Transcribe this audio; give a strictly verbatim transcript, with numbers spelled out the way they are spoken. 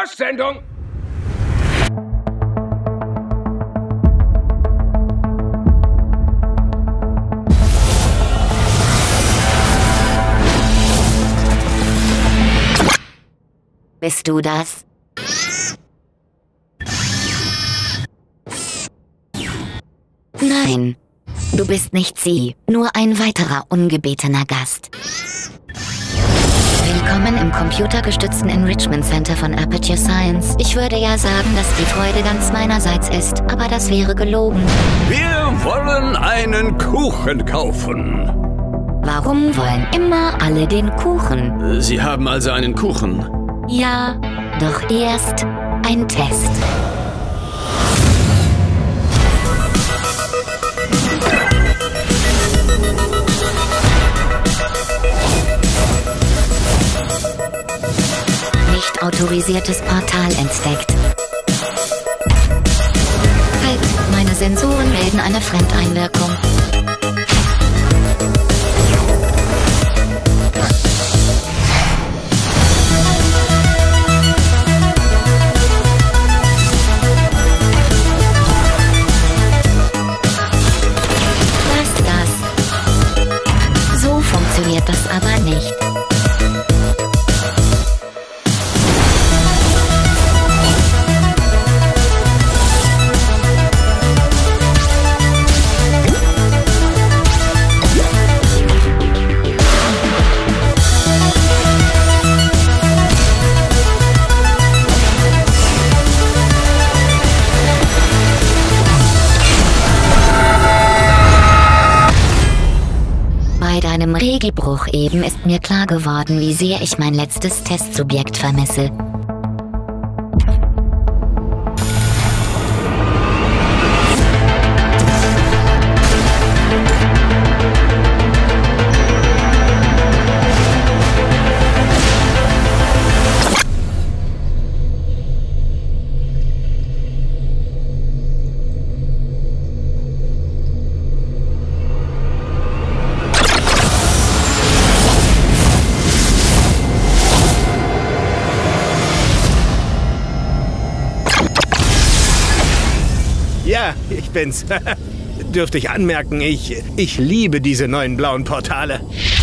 Postsendung! Bist du das? Nein, du bist nicht sie, nur ein weiterer ungebetener Gast. Willkommen im computergestützten Enrichment Center von Aperture Science. Ich würde ja sagen, dass die Freude ganz meinerseits ist, aber das wäre gelogen. Wir wollen einen Kuchen kaufen. Warum wollen immer alle den Kuchen? Sie haben also einen Kuchen? Ja, doch erst ein Test. Nicht autorisiertes Portal entdeckt. Halt, meine Sensoren melden eine Fremdeinwirkung. Funktioniert das aber nicht. Bei deinem Regelbruch eben ist mir klar geworden, wie sehr ich mein letztes Testsubjekt vermisse. Ja, ich bin's. Dürfte ich anmerken, ich, ich liebe diese neuen blauen Portale.